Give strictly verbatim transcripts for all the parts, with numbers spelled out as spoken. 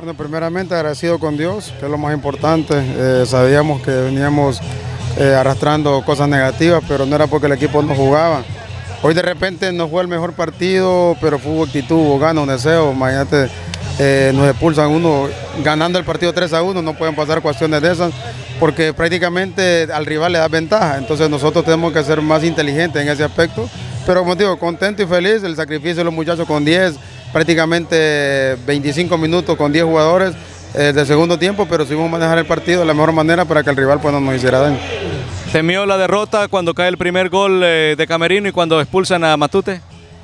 Bueno, primeramente agradecido con Dios, que es lo más importante. Eh, sabíamos que veníamos eh, arrastrando cosas negativas, pero no era porque el equipo no jugaba. Hoy de repente no fue el mejor partido, pero fue actitud, hubo ganas, un deseo. Imagínate, eh, nos expulsan uno ganando el partido tres a uno, no pueden pasar cuestiones de esas, porque prácticamente al rival le da ventaja. Entonces nosotros tenemos que ser más inteligentes en ese aspecto. Pero como digo, contento y feliz, el sacrificio de los muchachos con diez, prácticamente veinticinco minutos con diez jugadores eh, de segundo tiempo, pero supimos manejar el partido de la mejor manera para que el rival pues, no nos hiciera daño. ¿Temió la derrota cuando cae el primer gol eh, de Camerino y cuando expulsan a Matute?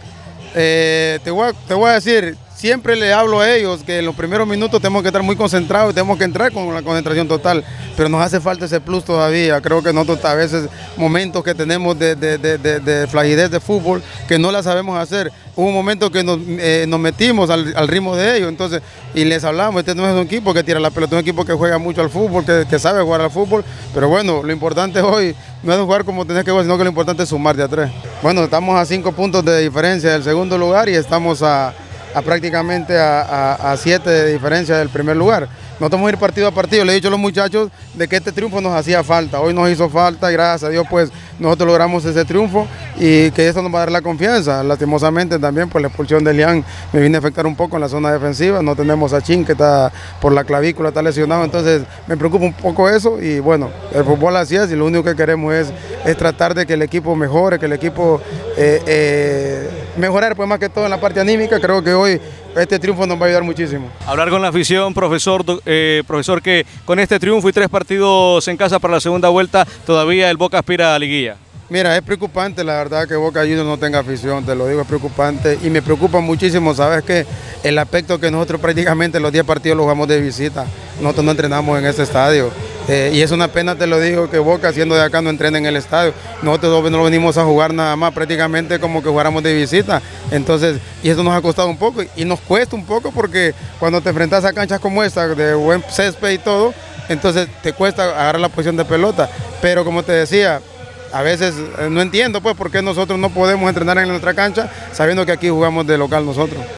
Eh, te, voy a, te voy a decir, siempre le hablo a ellos que en los primeros minutos tenemos que estar muy concentrados y tenemos que entrar con la concentración total, pero nos hace falta ese plus todavía. Creo que nosotros a veces momentos que tenemos de, de, de, de, de flagidez de fútbol que no la sabemos hacer. Hubo un momento que nos, eh, nos metimos al, al ritmo de ellos, entonces, y les hablamos, este no es un equipo que tira la pelota, es un equipo que juega mucho al fútbol, que, que sabe jugar al fútbol, pero bueno, lo importante hoy no es jugar como tenés que jugar, sino que lo importante es sumar de a tres. Bueno, estamos a cinco puntos de diferencia del segundo lugar y estamos a a prácticamente a, a, a siete de diferencia del primer lugar. Nosotros vamos a ir partido a partido, le he dicho a los muchachos de que este triunfo nos hacía falta, hoy nos hizo falta y gracias a Dios pues nosotros logramos ese triunfo y que eso nos va a dar la confianza. Lastimosamente también pues la expulsión de Elian me viene a afectar un poco en la zona defensiva, no tenemos a Chin que está por la clavícula, está lesionado, entonces me preocupa un poco eso y bueno, el fútbol así es y lo único que queremos es, es tratar de que el equipo mejore, que el equipo eh, eh, mejorar pues más que todo en la parte anímica. Creo que hoy este triunfo nos va a ayudar muchísimo. Hablar con la afición, profesor, eh, profesor, que con este triunfo y tres partidos en casa para la segunda vuelta, todavía el Boca aspira a liguilla. Mira, es preocupante la verdad que Boca Juniors no tenga afición, te lo digo, es preocupante y me preocupa muchísimo, sabes que el aspecto que nosotros prácticamente los diez partidos los jugamos de visita, nosotros no entrenamos en ese estadio. Eh, y es una pena, te lo digo, que Boca, siendo de acá, no entrena en el estadio. Nosotros no venimos a jugar nada más, prácticamente como que jugáramos de visita. Entonces, y eso nos ha costado un poco y nos cuesta un poco porque cuando te enfrentas a canchas como esta, de buen césped y todo, entonces te cuesta agarrar la posición de pelota. Pero como te decía, a veces no entiendo pues por qué nosotros no podemos entrenar en nuestra cancha sabiendo que aquí jugamos de local nosotros.